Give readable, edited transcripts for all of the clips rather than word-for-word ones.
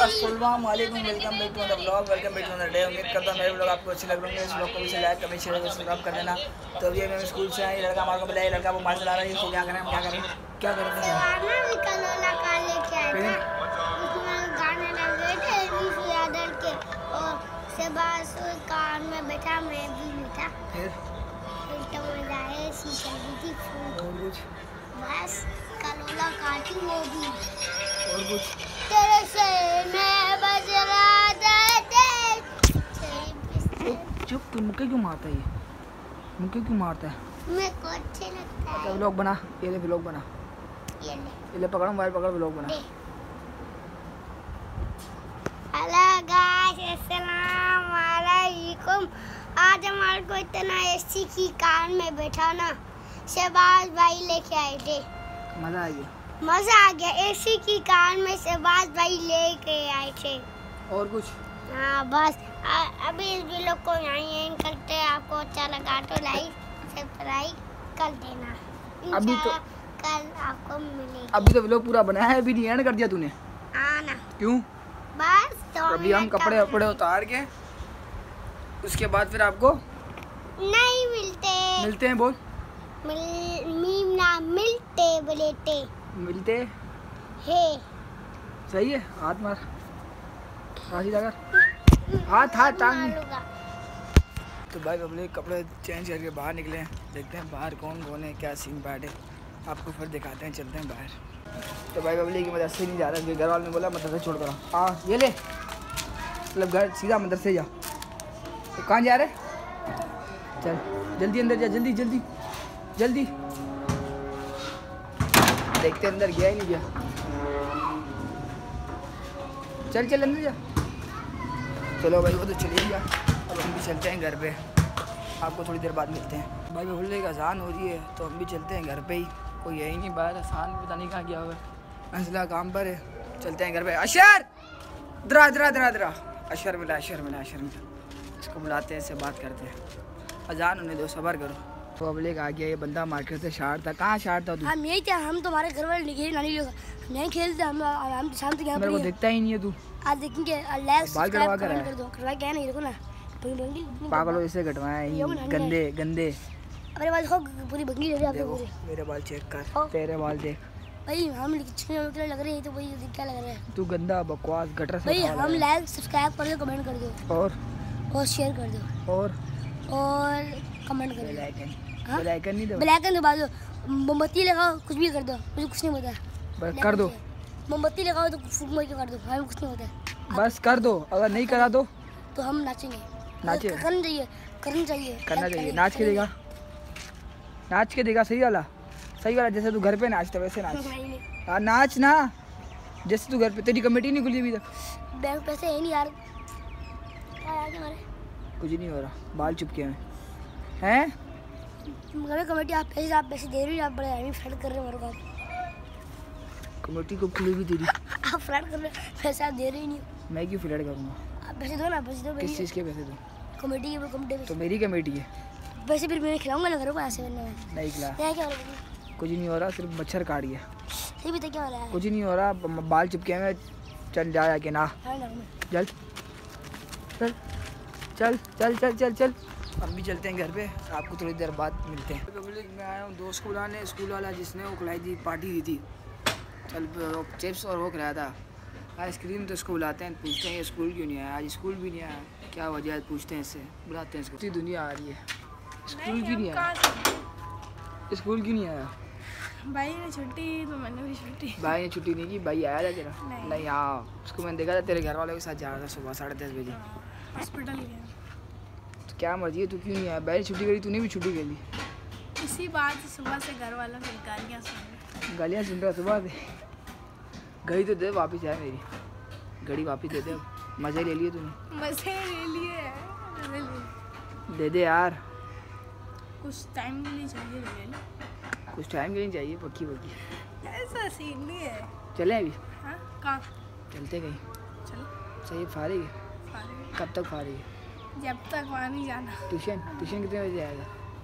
अस्सलाम वालेकुम, welcome back to the blog, welcome back to the day. उम्मीद करता हूँ मेरे ब्लॉग आपको अच्छे लग रहे होंगे। इस ब्लॉग को भी लाइक कमेंट शेयर सब्सक्राइब कर देना। तो अभी मैं स्कूल से आई, लड़का हमारे को बुलाया, लड़का वो मार चला रहा है। इसको क्या करें, हम क्या करें, क्या करें? कार में बैठा, मैं भी बैठा, फिर और कुछ बस कलोला काटी, वो भी और कुछ तेरे से मैं बजरा देते। चुप, तू मुक्के क्यों मारता है? ये मुक्के क्यों मारता है? मेरे को अच्छे लगता है। अच्छा व्लॉग बना, ये ले व्लॉग बना, ये ले पकड़, मोबाइल पकड़, व्लॉग बना। हेलो गाइस, अस्सलाम वालेकुम। आज हमारे को इतना एसी की कार में बैठा ना, शहबाज भाई लेके आए थे। मज़ा आ गया, मज़ा आ गया। एसी की कार में शहबाज भाई लेके आए थे। और कुछ? हाँ बस अभी इस वीडियो को यहीं एंड करते हैं। आपको अच्छा लगा तो लाइक सब्सक्राइब कर देना। अभी तो कल आपको मिलेगी। अभी तो व्लॉग पूरा बनाया है, अभी नहीं एंड कर दिया तूने? हाँ ना, क्यों? बस तो अभी हम कपड़े वपड़े उतार के उसके बाद फिर आपको नहीं मिलते हैं। बोल मिलते बोलेते मिलते है। सही है, हाथ मार, राशि लगा, हाथ टांग। मारूंगा। तो भाई पब्लिक कपड़े चेंज करके बाहर निकले हैं, देखते हैं बाहर कौन कौन है, क्या सीन बैठ है, आपको फिर दिखाते हैं, चलते हैं बाहर। तो भाई पब्लिक मदरसे नहीं जा रहा, घर वाले ने बोला मदरसे छोड़ कर आओ। ये ले, मतलब घर सीधा मदरसे जा। तो कहाँ जा रहे? चल जल्दी अंदर जा, जल्दी जल्दी जल्दी। देखते अंदर गया ही नहीं गया। चल चल अंदर जा। चलो भाई वो तो चले गया, अब हम भी चलते हैं घर पे, आपको थोड़ी देर बाद मिलते हैं। भाई बोलने का अजान हो रही है तो हम भी चलते हैं घर पे ही, कोई है ही नहीं बाहर, आसान पता नहीं कहाँ गया होगा, अंजला काम पर है। चलते हैं घर पे। अशर दरा दरा दरा दरा, अशर मिला, अशर मिला, अशर मिला, इसको बुलाते हैं, इससे बात करते हैं। अजान होने दो, सबर करो। तो अब लेकर आ गया ये बंदा मार्केट से। शार था, कहाँ शार था तू? हम यही थे, हम तुम्हारे घर वाले निकले नानी लोग, हम नहीं खेलते, हम शाम तक यहाँ मेरे को दिखता ही नहीं है तू। आज देखेंगे। लाइक बाल कटवा कर कर दो, करवा क्या नहीं, देखो ना पागलों इसे कटवाए गंदे गंदे। अपने बाल देखो, पूरी बंगी ले रही है देखो आपको। मेरे बाल चेक कर, तेरे बाल देख भाई, हम लिखने लग रहे हैं तो भाई क्या लग रहा है? तू गंदा बकवास गटर से भाई हम लाइक सब्सक्राइब कर दो, कमेंट कर दो और शेयर कर दो और कमेंट कर बेल आइकन, हाँ? बेल आइकन नहीं दो, बेल आइकन दबा दो, मोमबत्ती लगाओ, कुछ भी कर दो, मुझे कुछ नहीं पता। बस कर दो, मोमबत्ती लगाओ तो फूक मार के कर दो, हमें कुछ नहीं पता। बस कर दो, अगर नहीं करा तो हम नाचेंगे। नाचे, करना चाहिए, करना चाहिए, करना चाहिए। नाच के देगा, नाच के देगा, सही वाला जैसे तू घर पे नाचता वैसे नाच। हाँ नाच ना, जैसे तू घर पे। तेरी कमेटी नहीं खुली अभी तक? बैंक पैसे है नहीं यार, क्या यार तुम्हारे? कुछ नहीं हो रहा, बाल चुपके हैं। कमेटी आप पैसे दे रहे हो, आप बड़े आदमी फ्रॉड कर रहे हो मेरे को। कमेटी को खुलेगी तेरी? आप फ्रॉड कर रहे हो, पैसे आप दे रहे ही नहीं। मैं क्यों फ्लड करूँगा? आप पैसे दो ना, पैसे दो। किस चीज़ के पैसे दो? कमेटी के, कमेटी तो मेरी कमेटी है, पैसे फिर मैं खिलाऊंगा ना, घर को ऐसे करने में। नहीं खिला, क्या क्या हो रहा है? कुछ नहीं हो रहा, सिर्फ मच्छर काट गया। सही बता, क्या हो रहा है? कुछ नहीं हो रहा, बाल चिपके हैं। चल जा के ना, हाँ ना, चल चल चल चल चल चल चल। हम भी चलते हैं घर पे, आपको थोड़ी देर बाद मिलते हैं। पब्लिक मैं आया हूँ दोस्त को बुलाने, स्कूल वाला जिसने वो खिलाई थी, पार्टी दी थी, चल चिप्स और वो खिलाया था आइसक्रीम। तो इसको बुलाते हैं, पूछते हैं ये स्कूल क्यों नहीं आया, आज स्कूल भी नहीं आया, क्या वजह है, पूछते हैं इससे, बुलाते हैं इसको। पूरी दुनिया आ रही है, स्कूल क्यों नहीं आया, स्कूल क्यों नहीं आया? भाई ने छुट्टी तो मैंने भी छुट्टी। भाई ने छुट्टी नहीं की, भाई आया था तेरा? नहीं हाँ, उसको मैंने देखा था तेरे घर वालों के साथ जा रहा था सुबह 10:30 बजे हॉस्पिटल गया। तो क्या मर्जी है, तू क्यों नहीं आया? भाई ने छुट्टी करी, तूने भी छुट्टी कर ली। इसी बात से सुबह से घर वालों से गालियाँ सुन गालियाँ सुन रहा सुबह से? घड़ी तो दे वापस यार, मेरी घड़ी वापस दे दे, अब मज़े ले लिए तूने, मजे ले लिए, दे दे यार, कुछ टाइम के लिए चाहिए, ले लो। कुछ टाइम के लिए चाहिए, पक्की ऐसा सीन नहीं है। चले अभी? हाँ कहाँ चलते कहीं? चलो। सही फारिग है? फारिग। कब तक फारिग है? जब तक वहाँ नहीं जाना। ट्यूशन कितने बजे आएगा?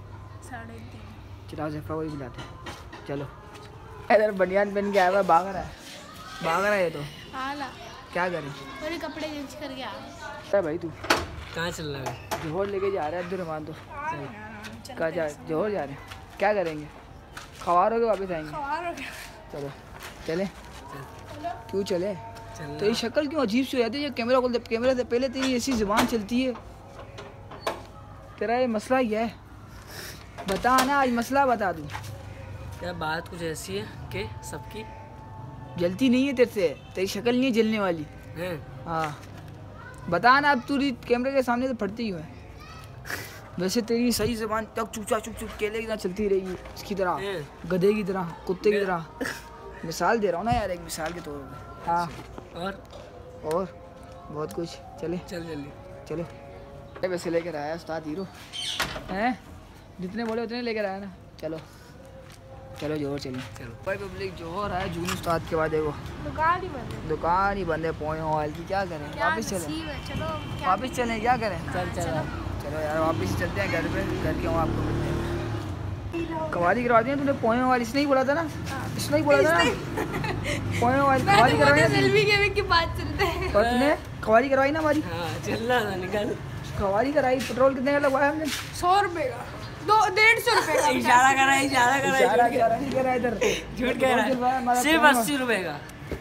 3:30। चलाओ जफरा को भी बुलाते हैं, चलो। इधर बनियान पहन के आया हुआ, भाग रहा है ये तो। हाँ ना, क्या करें? मेरे कपड़े चेंज करके आ। अरे भाई तू कहाँ चल रहा है? जोहर लेके जा रहा है अब्दुलरहमान तो। कहाँ जा जोहर जा रहे हैं? क्या करेंगे? खवार होके वापस आएंगे। चलो चले। क्यों चले? तो ये शक्ल क्यों अजीब सी हो जाती है? कैमरा खोलते कैमरा से पहले तेरी ऐसी जुबान चलती है। तेरा ये मसला ही है, बता ना, आज मसला बता दूँ। क्या बात कुछ ऐसी है कि सबकी जलती नहीं है तेरे से, तेरी शक्ल नहीं है जलने वाली है? हाँ बता ना, अब तू कैमरे के सामने तो फटती ही है। वैसे तेरी सही जुबान तक चुप चुप केले की तरह चलती रहेगी, इसकी तरह, गधे की तरह, कुत्ते की तरह। मिसाल दे रहा हूँ ना यार, एक मिसाल के तौर पे। हाँ और बहुत कुछ। चले चल जल्दी चलो। वैसे लेकर आया उस्ताद हीरो हैं, जितने बोले उतने लेकर आया ना। चलो चलो जोहर चलिए। चलो भाई पब्लिक जोहर आया जून उस्ताद के बाद। देखो दुकान ही बंद है पोयों वाली की, क्या करें? वापस चलें? चलो वापस चलें, क्या करें? चलो चलो यार वापस चलते हैं घर पे, घर के वहाँ आपको मिलते हैं। कवाली करवा दी तूने पोयों वाली, इसने ही बोला था ना, इसने ही बोला था ना पोयों वाली कवाली करवाई की बात चलते हैं। और तूने कवाली करवाई ना हमारी? हाँ चल रहा था, निकल। कवाली कराई। पेट्रोल कितने का लगवाया हमने? 100 रुपए का, 150 रुपए का। इशारा करा इशारा नहीं कह रहा इधर, झूठ कह रहा है। सिर्फ 80 रुपए का,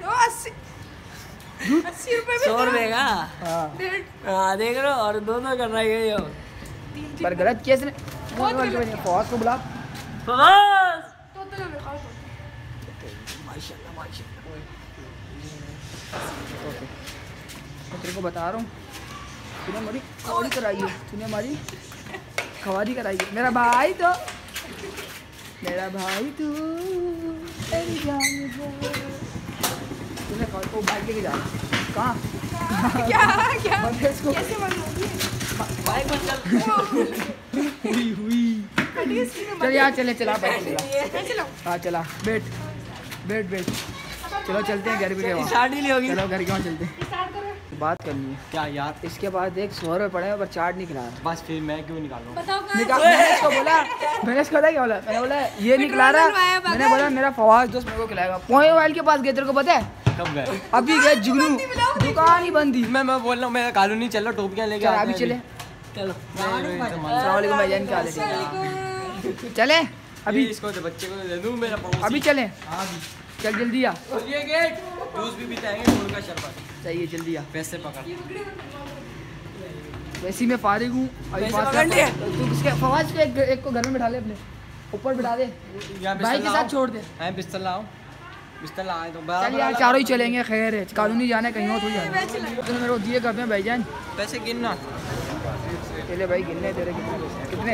80 रुपए 100 रुपए का। हाँ हाँ देख लो, और दोनों कर रहा है ये। पर गलत किया इसने। फौज को बुला। बस ओके मैं तेरे को बता रहा हूँ, तूने हमारी कवाली कराई है, तूने हमारी कवाली कराई है। मेरा भाई तो तेरी जान तूने को बाइक लेके जा कहाँ? क्या इसको कैसे बाइक पर चल। हुई चल यार, चले चला बाइक चला। हाँ चला, बैठ चलो चलते हैं घर पे। स्टार्ट ही नहीं होगी। चलो घर के वहाँ चलते हैं, बात करनी है। क्या यार? इसके बाद एक 100 रुपये पड़े हैं पर चार्ट नहीं खिला रहा। बस फिर मैं क्यों निकालूं? मैंने इसको बोला, मैंने इसको क्या बोला? मैंने बोला ये नहीं खिला रहा। मैंने बोला मेरा फवाद दोस्त मेरे को खिलाएगा। पोहे वाले के पास गए, तेरे को पता है? कब गए? अभी गए जुगनू, दुकान ही बंद थी। मैं बोल रहा हूँ, मेरा कालू नहीं चल रहा, टोपियाँ लेके चल अभी चले। चलो अस्सलाम वालेकुम भाईजान, क्या हाल है? चले अभी, इसको तो बच्चे को दे दूँ मेरा पड़ोसी। अभी चले। चल जल्दी आ। ये गेट जूस भी पिलाएंगे, गुड़ का शरबत चाहिए, जल्दी आ। पैसे पकड़। वैसे ही मैं फारिग हूँ अभी। तू किसके फवाद को एक को घर में बिठा ले, अपने ऊपर बिठा दे, भाई के साथ छोड़ दे। बिस्तर लाओ, बिस्तर लाए तो चल यार चारों ही चलेंगे। खैर है, कानूनी जाना है, कहीं और थोड़ी जाना है। तूने मेरे को दिए कब हैं भाईजान? पैसे गिनना चले भाई, गिनने तेरे कितने?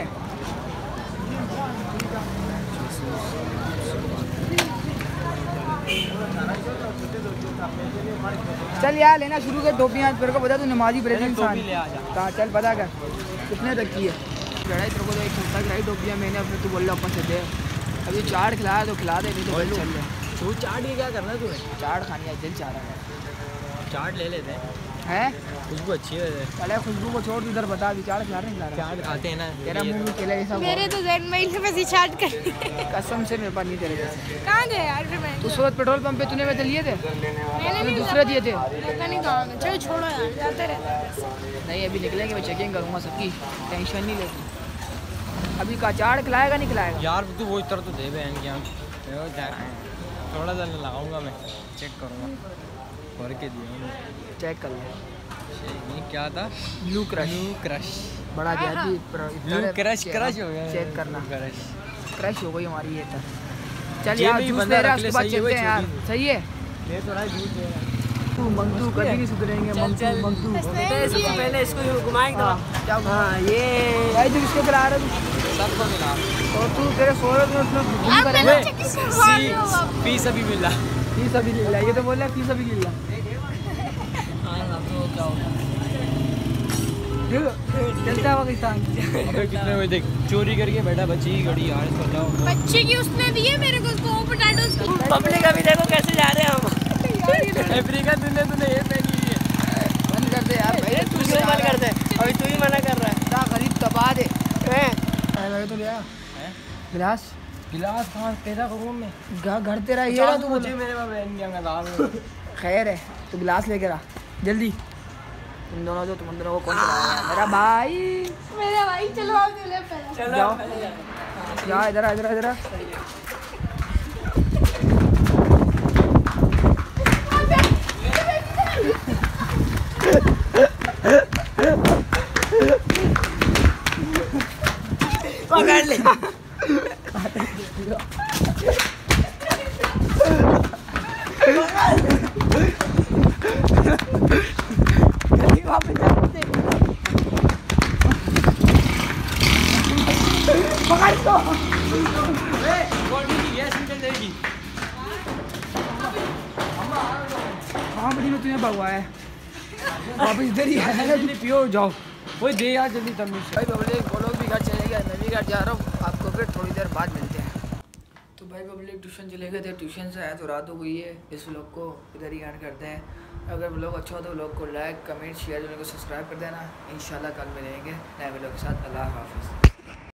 चल यार लेना शुरू कर टोपियाँ। तेरे को पता तू नमाजी ब्रेड इंसान। कहाँ चल पता कर कितने तक की है लड़ाई। तेरे को तो एक सस्ता खिलाई टोपियाँ मैंने अपने, तू बोल रहा ऊपर से दे। अभी चाट खिलाया तो खिला दे, नहीं तो चल चल रहे। तू चाट ये क्या करना है तूने? चाट खानी है, दिल चाह रहा है। चाट ले लेते हैं, खुशबू अच्छी है। अरे खुशबू को छोड़, इधर बता भी चाट खिला रहे हैं? चाट खाते हैं ना, तेरा मुँह भी केला जैसा। मेरे तो जहन में इनसे पैसे चार्ज कर। कसम से मेरे पास नहीं तेरे जैसे। कहाँ गए यार फिर? मैं उस वक्त पेट्रोल पंप पे तूने वैसे लिए थे, मैंने तूने दूसरे दिए थे। पता नहीं कहाँ गए। चलो छोड़ो यार, जाते रहते। नहीं अभी निकलेंगे, मैं चेकिंग करूँगा सबकी, टेंशन नहीं लेती। अभी का चाट खिलाएगा नहीं खिलाएगा? यार तू वो इतना तो दे बहन क्या, थोड़ा सा लगाऊंगा मैं, चेक करूँगा, भर के दिया चेक कर लो। ये क्या था? Blue crush. बड़ा गया थी। ब्लू क्रश हो गया। चेक करना, क्रश हो गई हमारी ये तक। चल ये यार भी जूस बंदा ले रहा है, रख ले, उसके बाद सही है चलते हैं वो यार। छोटी। सही है, ये तो राइट जूस है। तू मंगतू कभी नहीं सुधरेंगे। मंगतू पहले इसको घुमाएगा। क्या? हाँ ये भाई तू किसको खिला रहा है? सबको मिला। और तू तेरे 100 रुपये घूम कर फीस अभी मिला। फीस अभी ले लिया, ये तो बोल रहा है फीस अभी ले लिया। चलता है पाकिस्तान। कितने बजे देख चोरी करके बैठा बच्ची की घड़ी यार, इसको जाओ। बच्चे की उसने दिए मेरे को, उसको पोटैटोस की। पब्लिक अभी देखो कैसे जा रहे हैं हम। अफ्रीका तूने ये पहनी है। बंद कर दे यार भाई, तू क्यों मना कर दे? अभी तू ही मना कर रहा है। क्या गरीब तबाह दे। तो लिया गिलास कहाँ तेरा रूम में? घर तेरा ये रहा तू। मुझे मेरे पास बहन क्या। खैर है, तो गिलास लेकर आ जल्दी। तुम दोनों जो तुम दोनों को कौन चलाएगा? मेरा भाई। मेरा भाई चलो आप चले पहले। जाओ जा इधर आ, इधर आ, इधर आ। पकड़ लिया। पकड़ दो। हाँ बड़ी में तुम्हें भगवा है वापस इधर ही है। पियो जाओ वही दे यार जल्दी तमीज से। भाई पब्लिक वो लोग भी घर चले गए, मैं भी घर जा रहा हूँ। आपको फिर थोड़ी देर बाद मिलते हैं। तो भाई पब्लिक ट्यूशन चले गए थे, ट्यूशन से आया तो रात हो गई है। इस व्लॉग को इधर ही एंड करते हैं। अगर व्लॉग अच्छा हो तो व्लॉग को लाइक कमेंट शेयर, चैनल को सब्सक्राइब कर देना। इंशाल्लाह कल मिलेंगे नए व्लॉग के साथ। अल्लाह हाफिज़।